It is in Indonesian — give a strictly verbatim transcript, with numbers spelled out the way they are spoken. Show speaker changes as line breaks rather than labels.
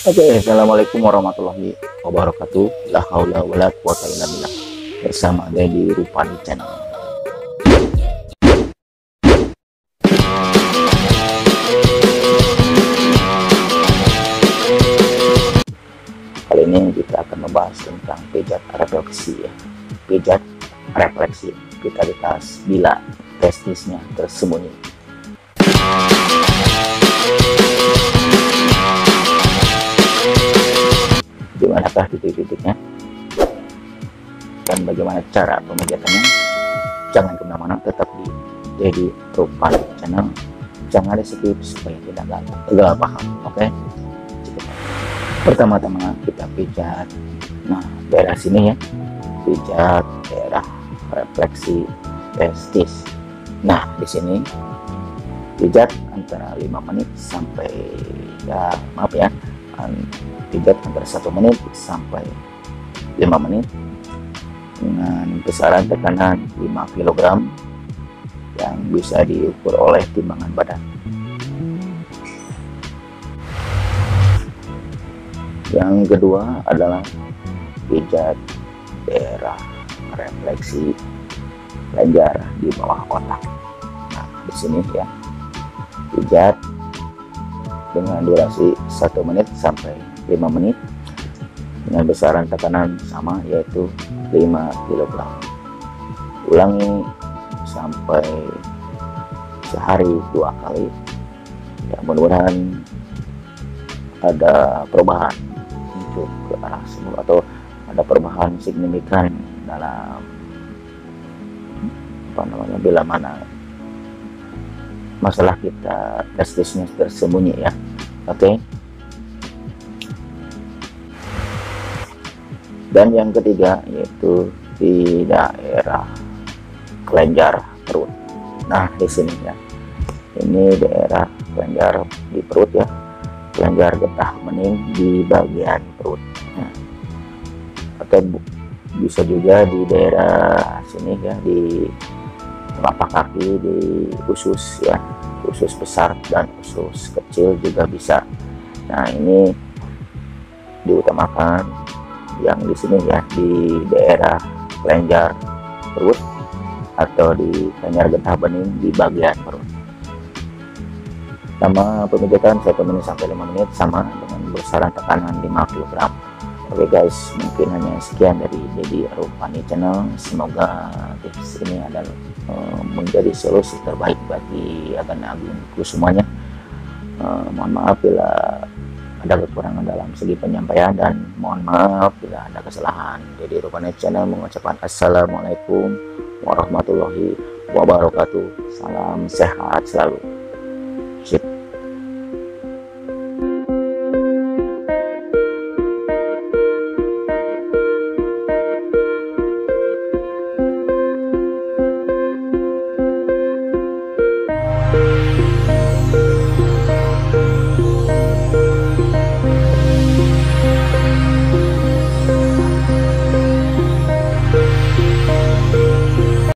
Oke, assalamualaikum warahmatullahi wabarakatuh. La haula wala quwata illa billah. Bersama Dedi Rupani Channel. Kali ini kita akan membahas tentang pijat refleksi ya. Pijat refleksi vitalitas bila testisnya tersembunyi. Dimanakah titik-titiknya dan bagaimana cara pemejatannya? Jangan kemana-mana, tetap di Dedi Rupani Channel. Jangan di skip supaya tidak gagal paham. Oke, okay? Pertama-tama kita pijat nah daerah sini ya, pijat daerah refleksi testis. Nah di sini pijat antara lima menit sampai ya maaf ya pijat antara satu menit sampai lima menit dengan besaran tekanan lima kilogram yang bisa diukur oleh timbangan badan. Yang kedua adalah pijat daerah refleksi kelenjar di bawah otak. Nah di sini ya, pijat dengan durasi satu menit sampai lima menit dengan besaran tekanan sama, yaitu lima kilogram. Ulangi sampai sehari dua kali ya, mudah-mudahan ada perubahan untuk ke arah sembuh atau ada perubahan signifikan dalam apa namanya bila mana masalah kita testisnya tersembunyi ya. Oke, okay. Dan yang ketiga yaitu di daerah kelenjar perut. Nah di sini ya, ini daerah kelenjar di perut ya, kelenjar getah bening di bagian perut. Nah, atau bisa juga di daerah sini ya, di telapak kaki, di usus ya, usus besar dan usus kecil juga bisa. Nah ini diutamakan yang di sini ya, di daerah kelenjar perut atau di kelenjar getah bening di bagian perut. Lama pemijatan satu menit sampai lima menit sama dengan besaran tekanan lima kilogram. Oke guys, mungkin hanya sekian dari Dedi Rupani Channel. Semoga tips ini adalah uh, menjadi solusi terbaik bagi agan-agungku semuanya. Uh, mohon maaf bila ada kekurangan dalam segi penyampaian, dan mohon maaf bila ada kesalahan. Dedi Rupani Channel mengucapkan assalamualaikum warahmatullahi wabarakatuh. Salam sehat selalu.